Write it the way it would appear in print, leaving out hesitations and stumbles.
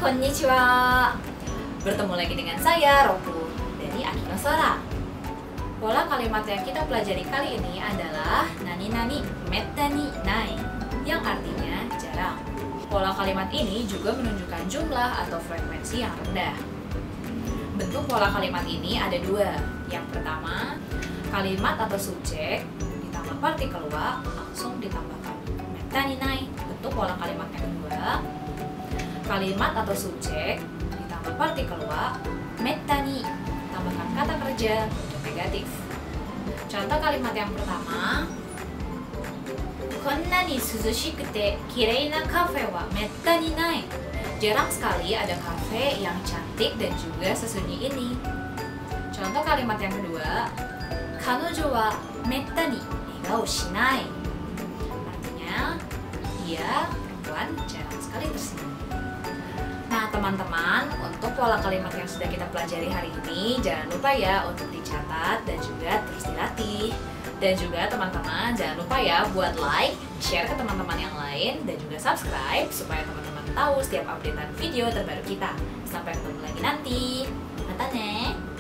Konnichiwa. Bertemu lagi dengan saya, Roku, dari Akino Sora. Pola kalimat yang kita pelajari kali ini adalah nani-nani mettani nai, yang artinya jarang. Pola kalimat ini juga menunjukkan jumlah atau frekuensi yang rendah. Bentuk pola kalimat ini ada dua. Yang pertama, kalimat atau subjek ditambah partikel wa langsung ditambahkan mettani nai. Bentuk pola kalimat yang kedua, kalimat atau subjek ditambah partikel wa mettani, tambahkan kata kerja bentuk negatif. Contoh kalimat yang pertama, konna ni suzushikute kirei na kafe wa mettani nai. Jarang sekali ada kafe yang cantik dan juga sesunyi ini. Contoh kalimat yang kedua, kanojo wa mettani egao shinai. Artinya, dia perempuan jarang sekali tersenyum. Nah teman-teman, untuk pola kalimat yang sudah kita pelajari hari ini, jangan lupa ya untuk dicatat dan juga terus dilatih. Dan juga teman-teman jangan lupa ya buat like, share ke teman-teman yang lain, dan juga subscribe supaya teman-teman tahu setiap updatean video terbaru kita. Sampai ketemu lagi nanti. Mata ne.